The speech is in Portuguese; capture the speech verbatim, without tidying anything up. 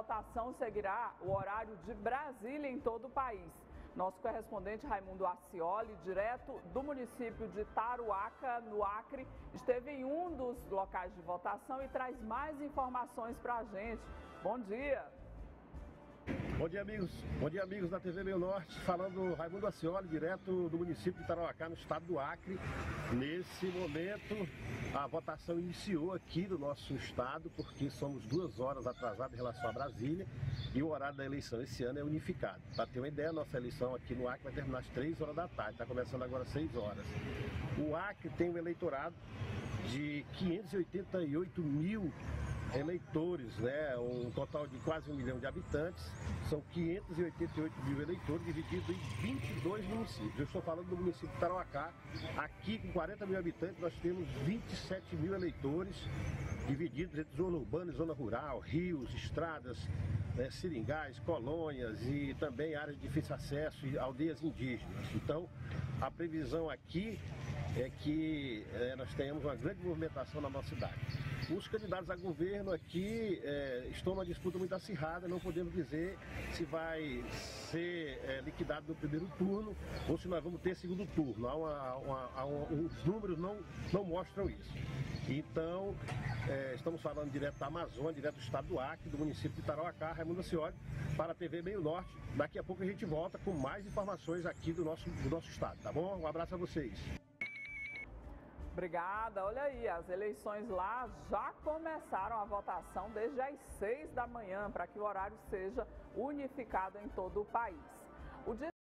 votação seguirá o horário de Brasília em todo o país. Nosso correspondente Raimundo Acioli, direto do município de Taruaca, no Acre, esteve em um dos locais de votação e traz mais informações para a gente. Bom dia! Bom dia, amigos. Bom dia, amigos da T V Meio Norte. Falando Raimundo Acioli, direto do município de Tarauacá, no estado do Acre. Nesse momento, a votação iniciou aqui no nosso estado, porque somos duas horas atrasados em relação a Brasília e o horário da eleição esse ano é unificado. Para ter uma ideia, a nossa eleição aqui no Acre vai terminar às três horas da tarde, está começando agora às seis horas. O Acre tem um eleitorado de quinhentos e oitenta e oito mil eleitores, né? Um total de quase um milhão de habitantes. São quinhentos e oitenta e oito mil eleitores divididos em vinte e dois municípios. Eu estou falando do município de Tarauacá. Aqui, com quarenta mil habitantes, nós temos vinte e sete mil eleitores divididos entre zona urbana e zona rural, rios, estradas, né, seringais, colônias e também áreas de difícil acesso e aldeias indígenas. Então, a previsão aqui é que é, nós tenhamos uma grande movimentação na nossa cidade. Os candidatos a governo aqui é, estão numa disputa muito acirrada, não podemos dizer se vai ser é, liquidado no primeiro turno ou se nós vamos ter segundo turno. Há uma, uma, há uma, os números não, não mostram isso. Então, é, estamos falando direto da Amazônia, direto do estado do Acre, do município de Tarauacá, Raimundo Acioli, para a T V Meio Norte. Daqui a pouco a gente volta com mais informações aqui do nosso, do nosso estado, tá bom? Um abraço a vocês. Obrigada. Olha aí, as eleições lá já começaram a votação desde as seis da manhã, para que o horário seja unificado em todo o país. O